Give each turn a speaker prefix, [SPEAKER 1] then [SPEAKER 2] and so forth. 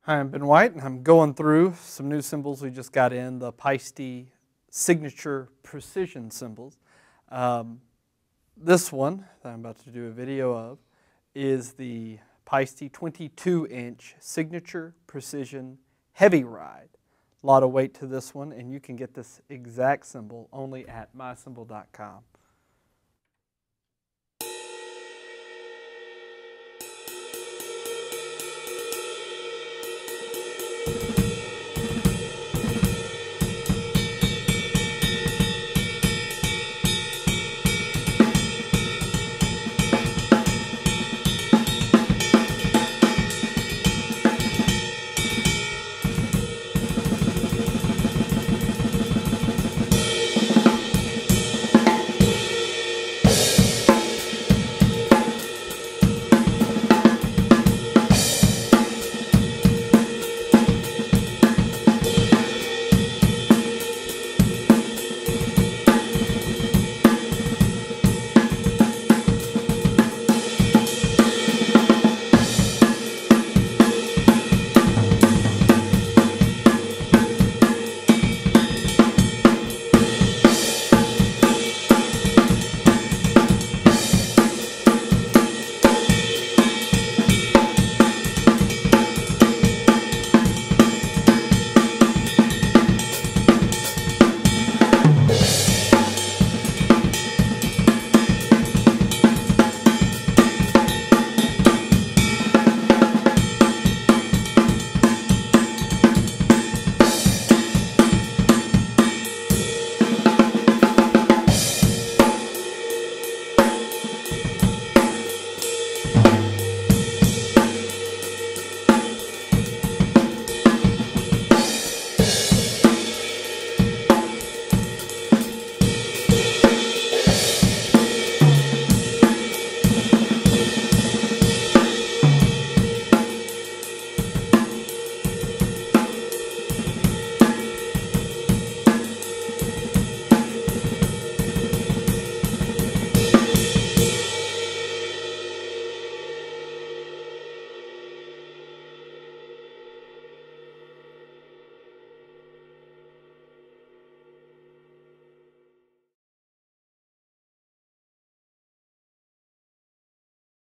[SPEAKER 1] Hi, I'm Ben White, and I'm going through some new cymbals we just got in, the Paiste Signature Precision cymbals. This one that I'm about to do a video of is the Paiste 22-inch Signature Precision Heavy Ride. A lot of weight to this one, and you can get this exact cymbal only at mycymbal.com.